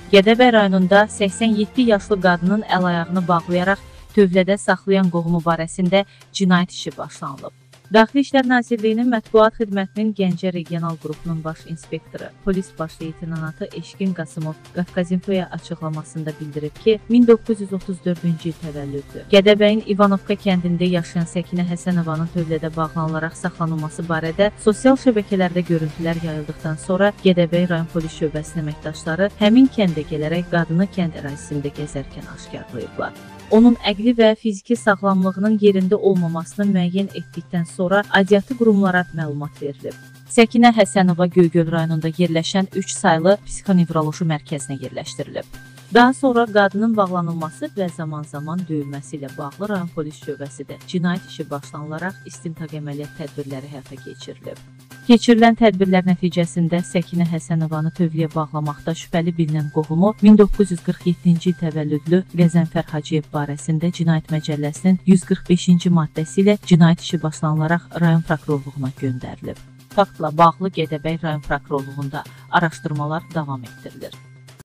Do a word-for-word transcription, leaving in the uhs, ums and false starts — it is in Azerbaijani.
Gədəbəy rayonunda səksən yeddi yaşlı qadının əl-ayağını bağlayaraq tövlədə saxlayan qohumu barəsində cinayət işi başlanılıb. Daxili İşlər Nazirliyinin Mətbuat Xidmətinin Gəncə Regional Qrupunun baş inspektoru, polis baş leytenantı Eşqin Qasımov Qafqazinfoya açıqlamasında bildirib ki, min doqquz yüz otuz dördüncü il təvəllüddür. Gədəbəyin İvanovka kəndində yaşayan Səkinə Həsənovanın tövlədə bağlanılaraq saxlanılması barədə sosial şəbəkələrdə görüntülər yayıldıqdan sonra Gədəbəy rayon polis şöbəsinin əməkdaşları həmin kəndə gələrək qadını kənd ərazisində gəzərkən aşkarlayıblar. Onun əqli və fiziki sağlamlığının yerində olmamasını müəyyən etdikdən sonra aidiyyatı qurumlara məlumat verilib. Səkinə Həsənova Göygöl rayonunda yerləşən üç saylı psixonevroloji mərkəzinə yerləşdirilib. Daha sonra qadının bağlanılması və zaman-zaman döyülməsi ilə bağlı rayon polis şöbəsi də cinayət işi başlanılaraq istintaq əməliyyat tədbirləri həyata keçirilib. Keçirilən tədbirlər nəticəsində Səkinə Həsənovanı tövləyə bağlamaqda şübhəli bilinən qohumu min doqquz yüz qırx yeddinci il təvəllüdlü Qəzənfər Hacıyev barəsində Cinayət Məcəlləsinin yüz qırx beşinci maddəsi ilə cinayət işi başlanılaraq rayon prokurorluğuna göndərilib. Faktla bağlı Gədəbəy rayon prokurorluğunda araşdırmalar davam etdirilir.